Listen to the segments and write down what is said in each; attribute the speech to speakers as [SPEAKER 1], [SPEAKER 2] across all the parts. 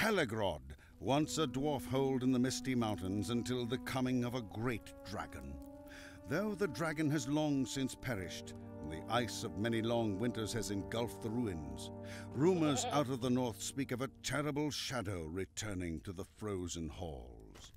[SPEAKER 1] Helegrod, once a dwarf hold in the Misty Mountains until the coming of a great dragon. Though the dragon has long since perished, and the ice of many long winters has engulfed the ruins, rumors out of the north speak of a terrible shadow returning to the frozen halls.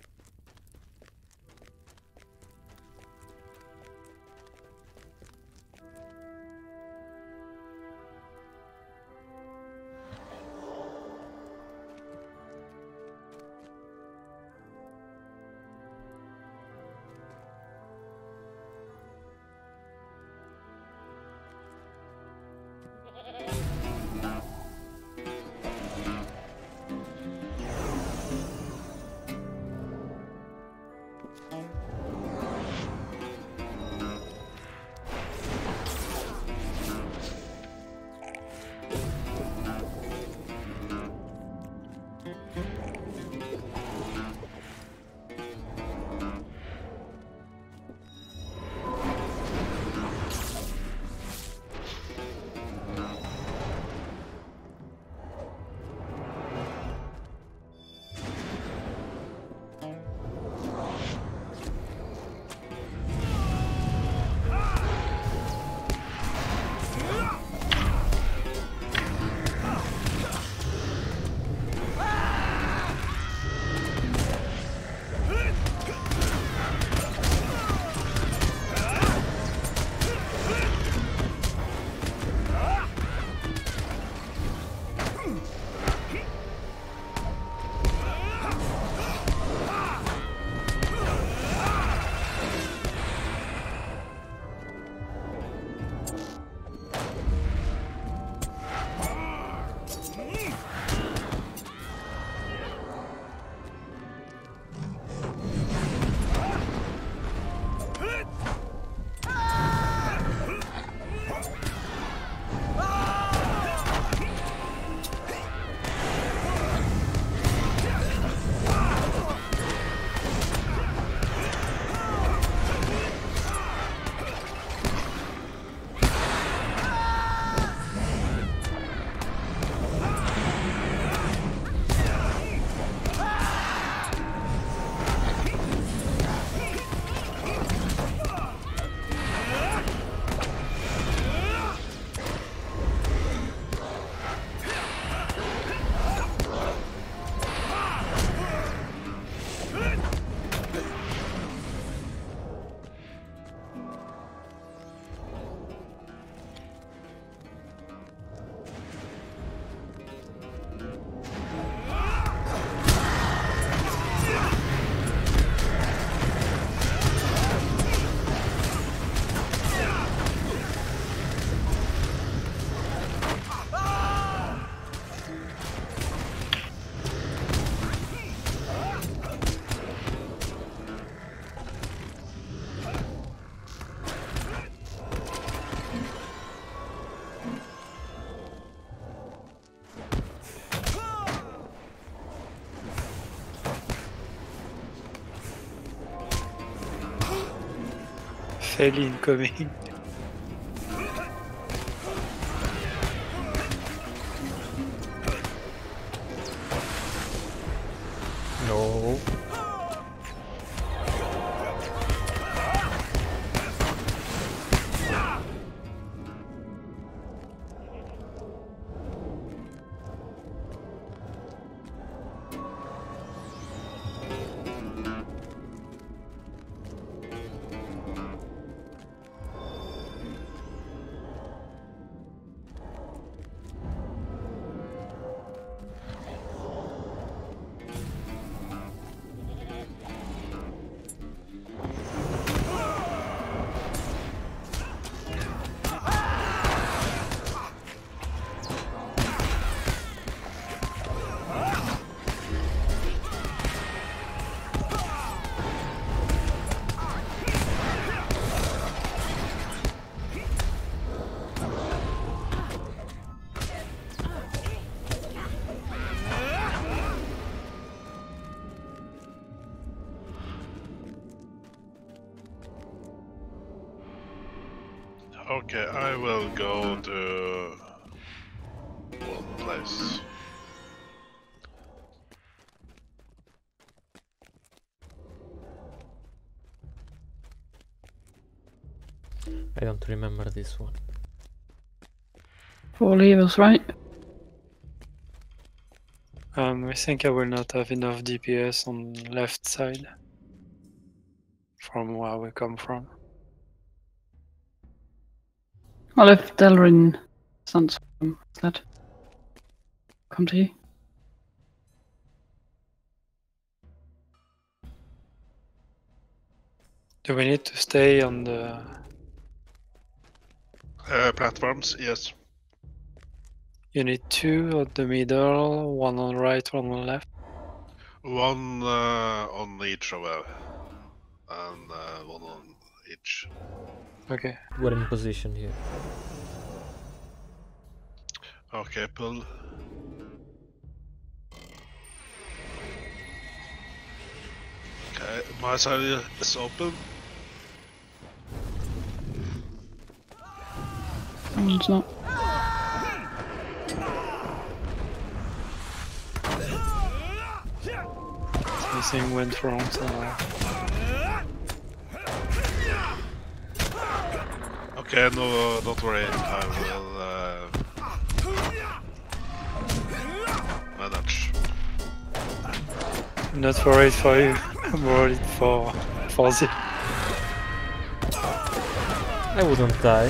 [SPEAKER 2] Fail incoming. No.
[SPEAKER 3] Okay, I will go to one place.
[SPEAKER 4] I don't remember this one.
[SPEAKER 5] 4 levers, right?
[SPEAKER 2] I think I will not have enough DPS on left side from where we come from.
[SPEAKER 5] Well, if Delrin sends that, come to you.
[SPEAKER 2] Do we need to stay on the...
[SPEAKER 3] Platforms, yes.
[SPEAKER 2] You need 2 at the middle, 1 on right, 1 on left.
[SPEAKER 3] One on each of and 1 on each.
[SPEAKER 2] Okay.
[SPEAKER 4] We're in position here.
[SPEAKER 3] Okay, pull. Okay, my side is open.
[SPEAKER 5] Someone's not.
[SPEAKER 2] Something went wrong somewhere.
[SPEAKER 3] Okay, no, don't worry. I will manage.
[SPEAKER 2] I'm not worried for you. I'm worried for the...
[SPEAKER 4] I wouldn't die.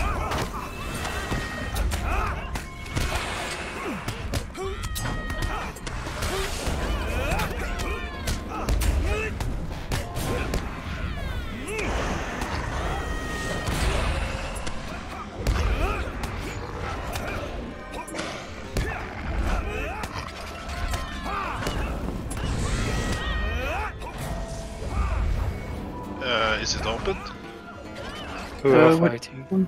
[SPEAKER 3] Is it open?
[SPEAKER 2] Who are
[SPEAKER 5] what-
[SPEAKER 2] fighting?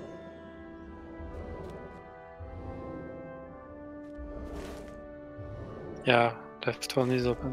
[SPEAKER 2] Yeah, left one is open.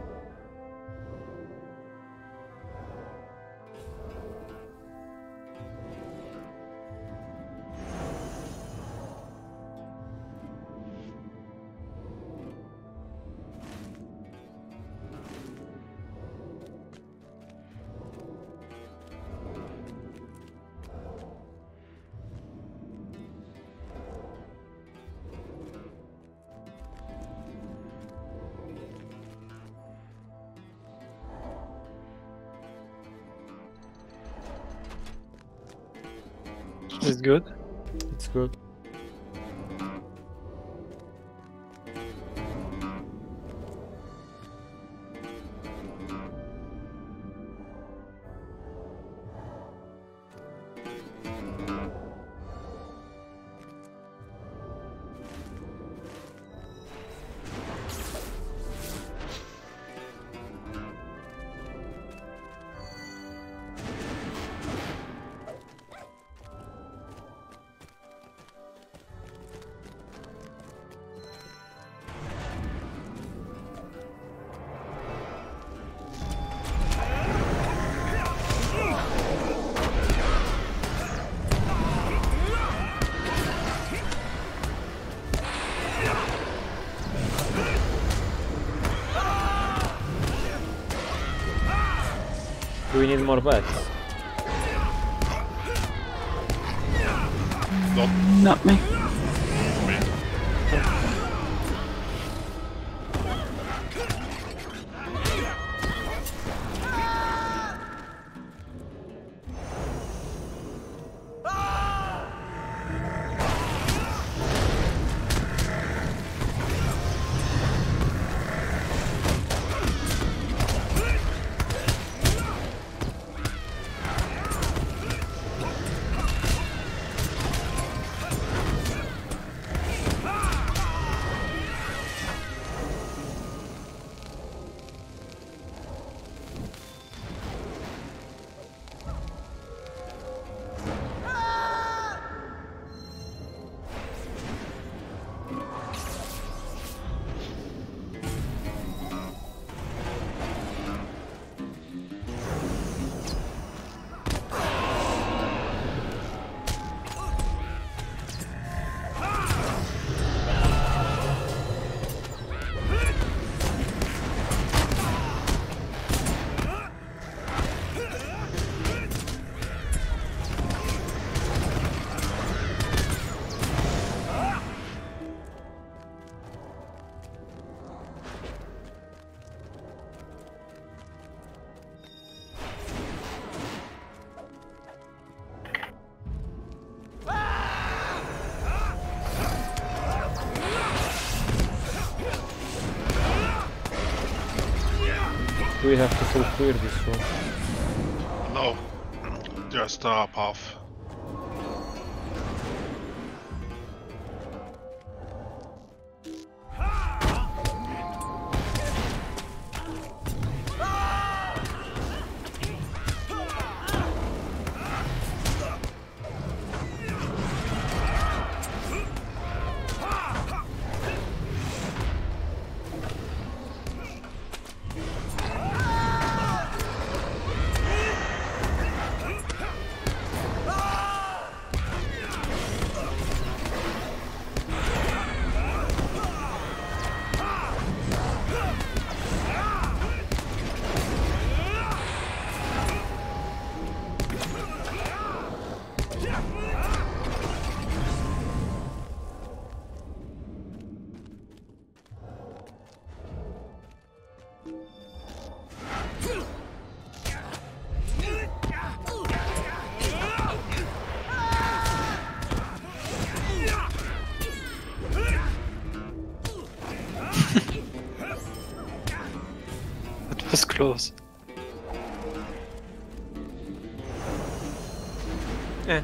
[SPEAKER 2] Is it good?
[SPEAKER 4] It's good. Do we need more bats?
[SPEAKER 5] Not me.
[SPEAKER 4] Do we have to full clear this room?
[SPEAKER 3] No, just up half.
[SPEAKER 2] That was close.
[SPEAKER 4] Eh.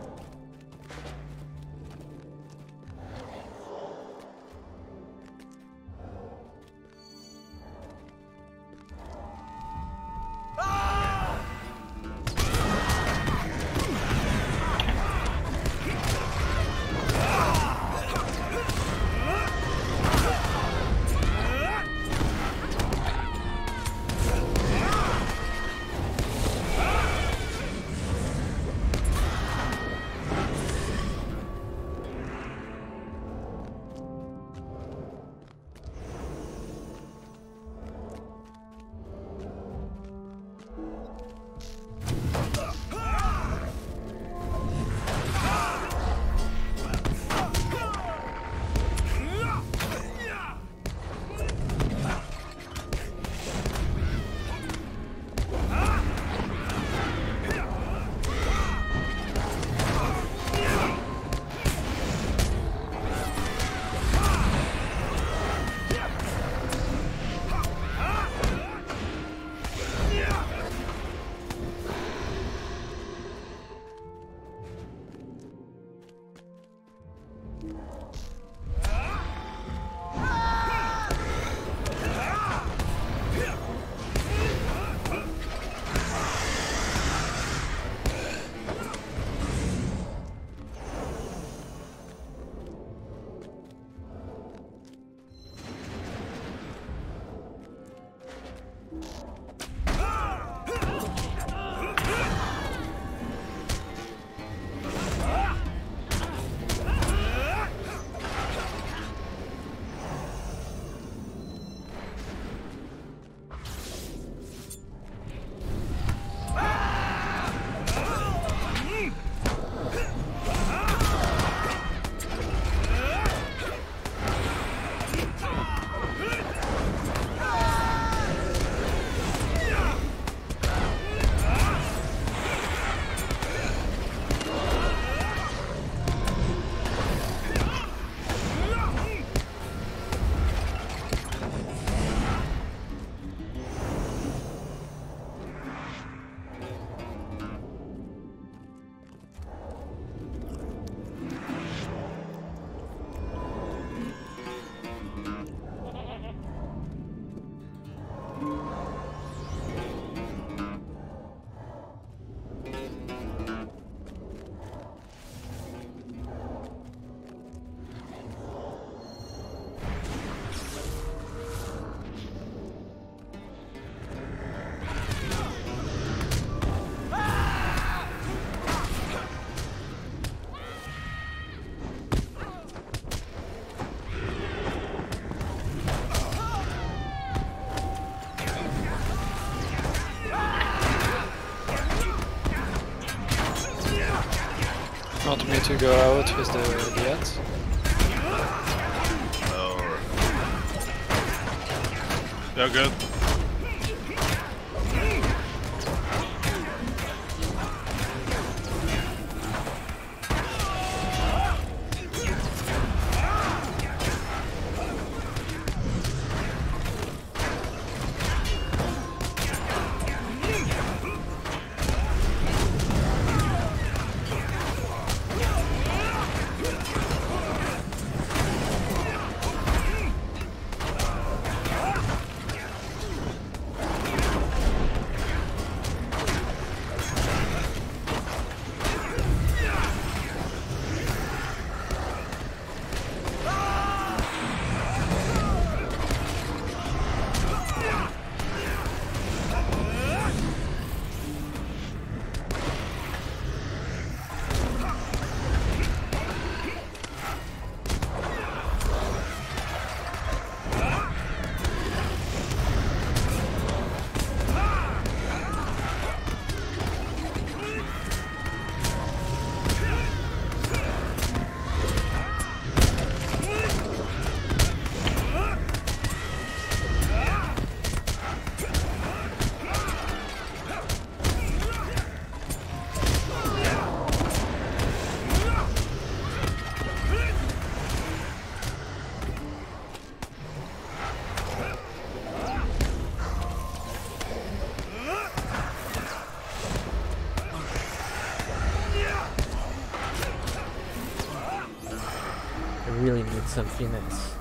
[SPEAKER 2] Want me to go out with the ads?
[SPEAKER 3] Or... Yeah, good.
[SPEAKER 4] really need some finesse.